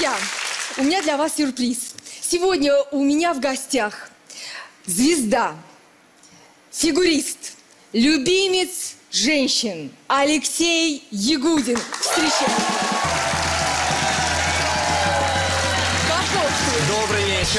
Друзья, у меня для вас сюрприз. Сегодня у меня в гостях звезда, фигурист, любимец женщин Алексей Ягудин. Встречаем. Добрый вечер.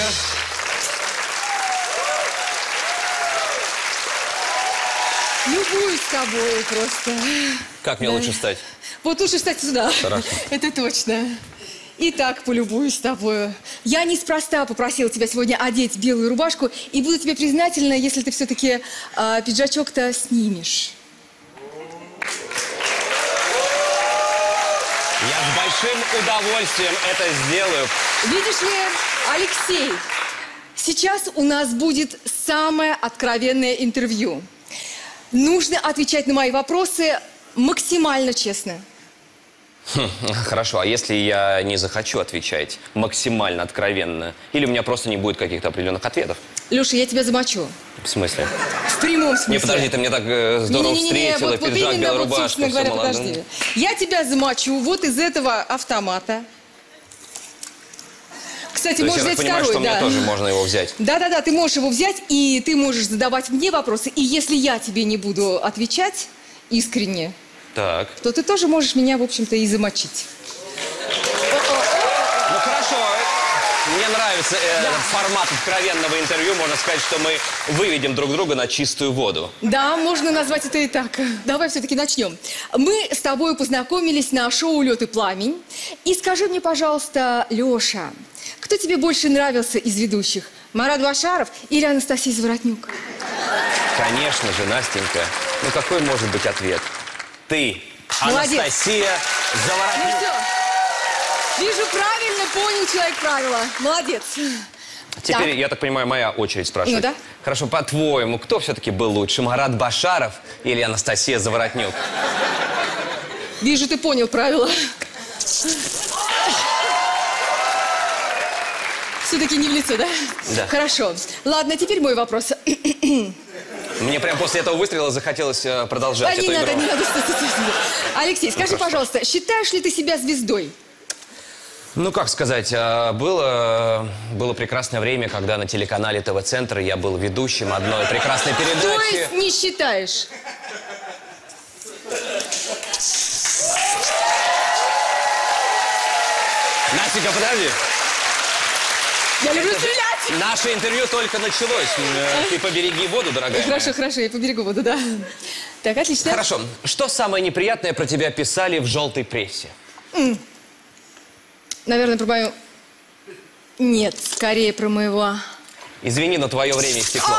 Любуюсь тобой просто. Как мне лучше встать? Вот лучше встать сюда. Хорошо. Это точно. Итак, полюбуюсь тобой. Я неспроста попросила тебя сегодня одеть белую рубашку, и буду тебе признательна, если ты все-таки пиджачок-то снимешь. Я с большим удовольствием это сделаю. Видишь ли, Алексей, сейчас у нас будет самое откровенное интервью. Нужно отвечать на мои вопросы максимально честно. Хорошо, а если я не захочу отвечать максимально откровенно? Или у меня просто не будет каких-то определенных ответов? Леша, я тебя замочу. В смысле? В прямом смысле. Не, подожди, ты мне так здорово встретила, вот пиджак, именно, белая вот, рубашка, собственно все говоря, молодым. подожди. Я тебя замочу вот из этого автомата. Кстати, То есть можешь я так взять понимаю, второй, что мне тоже можно его взять? Да-да-да, ты можешь его взять, и ты можешь задавать мне вопросы. И если я тебе не буду отвечать искренне, Так. то ты тоже можешь меня, в общем-то, и замочить. Ну хорошо, мне нравится этот формат откровенного интервью. Можно сказать, что мы выведем друг друга на чистую воду. Да, можно назвать это и так. Давай все-таки начнем. Мы с тобой познакомились на шоу «Лед и пламень». И скажи мне, пожалуйста, Леша, кто тебе больше нравился из ведущих? Марат Башаров или Анастасия Заворотнюк? Конечно же, Настенька. Ну какой может быть ответ? Ты, Молодец. Анастасия Заворотнюк. Ну все. Вижу, правильно понял человек правила. Молодец. Теперь, Так. я так понимаю, моя очередь спрашивать. Ну да. Хорошо, по-твоему, кто все-таки был лучше, Марат Башаров или Анастасия Заворотнюк? Вижу, ты понял правила. Все-таки не в лицо, да? Да. Хорошо. Ладно, теперь мой вопрос. Мне прям после этого выстрела захотелось продолжать эту игру. Не надо. Стой. Алексей, скажи, пожалуйста, считаешь ли ты себя звездой? Ну, как сказать, было прекрасное время, когда на телеканале ТВ-центр я был ведущим одной прекрасной передачи. То есть не считаешь? Настенька, подожди. Я люблю стрелять! Наше интервью только началось. Ты побереги воду, дорогая. Хорошо, я поберегу воду, да. Так, отлично. Хорошо. Что самое неприятное про тебя писали в желтой прессе? Наверное, про мою... Нет, скорее про моего... Извини, но твое время истекло.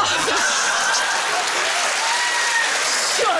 Черт!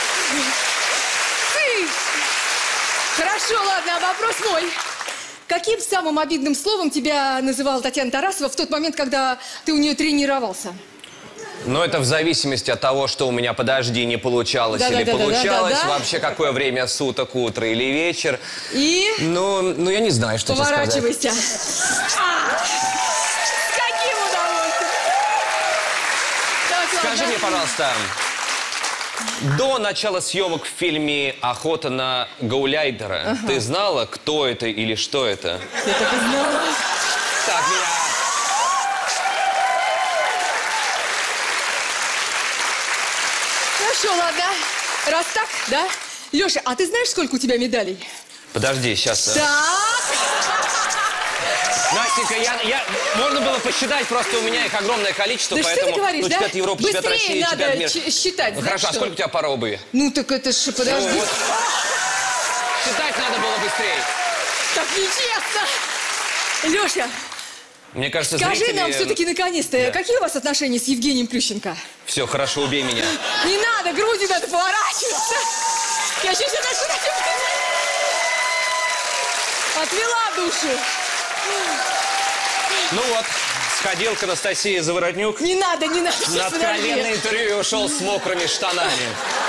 Ты! Хорошо, ладно, а вопрос мой. Каким самым обидным словом тебя называла Татьяна Тарасова в тот момент, когда ты у нее тренировался? Но это в зависимости от того, что у меня, подожди, не получалось или получалось. Вообще, какое время суток, утро или вечер. И? Ну я не знаю, что тебе сказать. Поворачивайся. С каким удовольствием? Так, Скажи мне, пожалуйста, до начала съемок в фильме «Охота на гауляйтера» ты знала, кто это или что это? Я так и знала. Так, меня... Хорошо, ладно. Раз так, да? Леша, а ты знаешь, сколько у тебя медалей? Подожди, сейчас... Так. Настенька, можно было посчитать, просто у меня их огромное количество, Да поэтому... что ты говоришь, да? Чемпионат Европы, чемпионат Быстрее России, надо чемпионат мира. считать, Ну, знаешь хорошо, а что? сколько у тебя пара обуви? Ну так это ж, подожди. Ну, вот. Считать надо было быстрее. Так нечестно. Леша, Мне кажется, скажи зрители... нам все-таки наконец-то, какие у вас отношения с Евгением Плющенко? Все, хорошо, убей меня. Не надо, груди надо поворачиваться. Я сейчас отвела душу. Ну вот, сходил к Анастасии Заворотнюк. Не надо. На Сейчас, откровенное подожди. интервью и ушел с мокрыми штанами.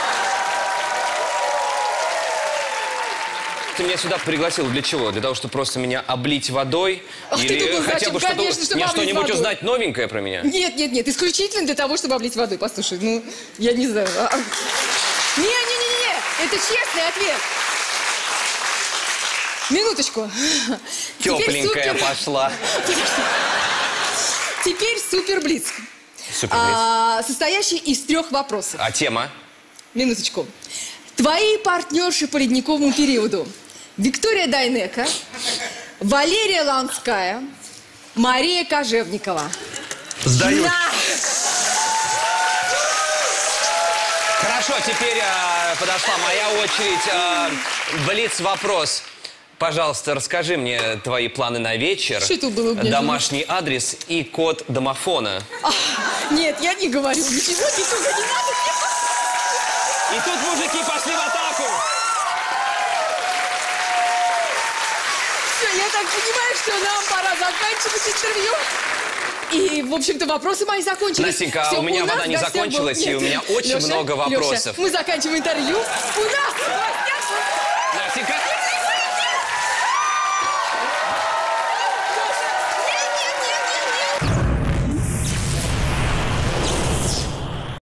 Ты меня сюда пригласил для чего? Для того, чтобы просто меня облить водой? Ах, ты Или думал, хотя бы зачем? Конечно, чтобы мне облить что-нибудь водой. узнать новенькое про меня? Нет, исключительно для того, чтобы облить водой. Послушай, ну, я не знаю. Не, это честный ответ. Минуточку. Тепленькая пошла. Теперь супер-блиц. Супер-блиц. Состоящий из 3 вопросов. А тема? Минуточку. Твои партнерши по ледниковому периоду. Виктория Дайнеко, Валерия Ланская, Мария Кожевникова. Сдаюсь. На! Хорошо, теперь подошла моя очередь. Блиц-вопрос. Пожалуйста, расскажи мне твои планы на вечер, Что это было у меня? домашний адрес и код домофона. Нет, я не говорю ничего, ничего не надо. И тут мужики пошли в атаку. Все, я так понимаю, что нам пора заканчивать интервью. И, в общем-то, вопросы мои закончились. Настенька, Всё, у меня нас вода не в гостях закончилась, был- и у меня очень Лёша, много вопросов. Лёша, мы заканчиваем интервью. У нас...